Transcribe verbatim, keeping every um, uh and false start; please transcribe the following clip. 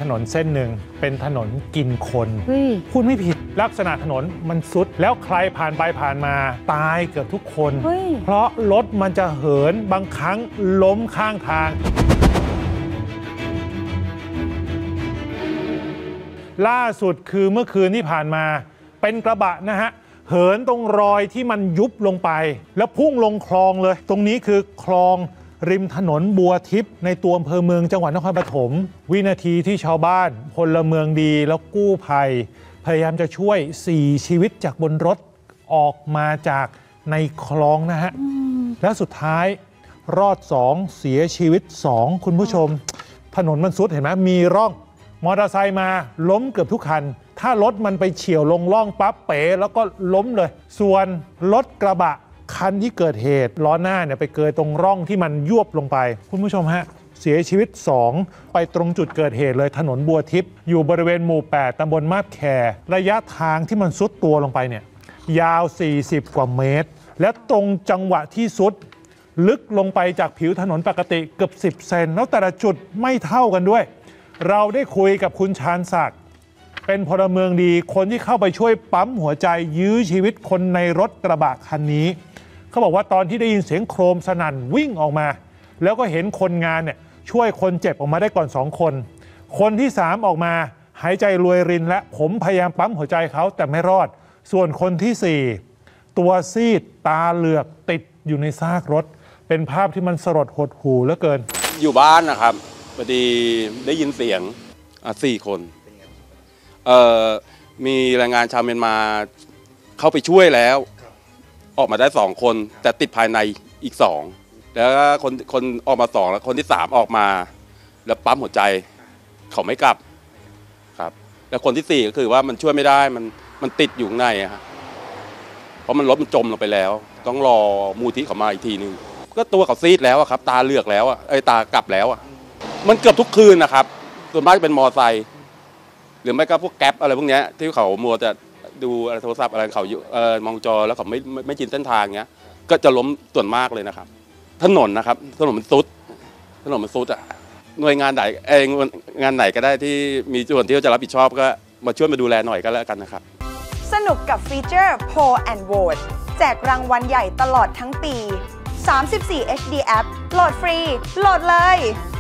ถนนเส้นหนึ่งเป็นถนนกินคนพูดไม่ผิดลักษณะถนนมันซุดแล้วใครผ่านไปผ่านมาตายเกือบทุกคนเพราะรถมันจะเหินบางครั้งล้มข้างทางล่าสุดคือเมื่อคืนที่ผ่านมาเป็นกระบะนะฮะเหินตรงรอยที่มันยุบลงไปแล้วพุ่งลงคลองเลยตรงนี้คือคลองริมถนนบัวทิพย์ในตัวอำเภอเมืองจังหวัดนครปฐมวินาทีที่ชาวบ้านพลเมืองดีแล้วกู้ภัยพยายามจะช่วยสี่ชีวิตจากบนรถออกมาจากในคลองนะฮะแล้วสุดท้ายรอดสองเสียชีวิตสองคุณผู้ชมถนนมันซุดเห็นไหมมีร่องมอเตอร์ไซค์มาล้มเกือบทุกคันถ้ารถมันไปเฉี่ยวลงร่องปั๊บเป๋แล้วก็ล้มเลยส่วนรถกระบะคันที่เกิดเหตุล้อหน้าเนี่ยไปเกยตรงร่องที่มันยวบลงไปคุณผู้ชมฮะเสียชีวิตสองไปตรงจุดเกิดเหตุเลยถนนบัวทิพย์อยู่บริเวณหมู่แปดตำบลมาบแคระยะทางที่มันซุดตัวลงไปเนี่ยยาวสี่สิบกว่าเมตรและตรงจังหวะที่ซุดลึกลงไปจากผิวถนนปกติเกือบสิบเซนแล้วแต่ละจุดไม่เท่ากันด้วยเราได้คุยกับคุณชาญศักดิ์เป็นพลเมืองดีคนที่เข้าไปช่วยปั๊มหัวใจยื้อชีวิตคนในรถกระบะคันนี้เขาบอกว่าตอนที่ได้ยินเสียงโครมสนั่นวิ่งออกมาแล้วก็เห็นคนงานเนี่ยช่วยคนเจ็บออกมาได้ก่อนสองคนคนที่สามออกมาหายใจรวยรินและผมพยายามปั๊มหัวใจเขาแต่ไม่รอดส่วนคนที่สี่ตัวซีดตาเหลือกติดอยู่ในซากรถเป็นภาพที่มันสลดหดหู่เหลือเกินอยู่บ้านนะครับพอดีได้ยินเสียงอ่ะสี่คนเอ่อมีแรงงานชาวเมียนมาเข้าไปช่วยแล้วออกมาได้สองคนแต่ติดภายในอีกสองแล้วคนคนออกมาสองแล้วคนที่สามออกมาแล้วปั๊มหัวใจเขาไม่กลับครับแล้วคนที่สี่ก็คือว่ามันช่วยไม่ได้มันมันติดอยู่ข้างในครับเพราะมันรถมันจมลงไปแล้วต้องรอมูลที่เขามาอีกทีนึงก็ตัวเขาซีดแล้วครับตาเหลือกแล้วไอ้ตากลับแล้วมันเกือบทุกคืนนะครับส่วนมากเป็นมอไซค์หรือไม่ก็พวกแก๊ปอะไรพวกนี้ที่เขามัวแต่ดูอะไรโทรศัพท์อะไรเขาอยู่เออมองจอแล้วเขาไม่ไม่ชินเส้นทางเงี้ยก็จะล้มส่วนมากเลยนะครับถนนนะครับถนนมันซุดถนนมันซุดอ่ะหน่วยงานไหนเองงานไหนก็ได้ที่มีส่วนที่จะรับผิดชอบก็มาช่วยมาดูแลหน่อยก็แล้วกันนะครับสนุกกับฟีเจอร์ Poll and Vote แจกรางวัลใหญ่ตลอดทั้งปีสามสิบสี่ เอช ดี แอป โหลดฟรีโหลดเลย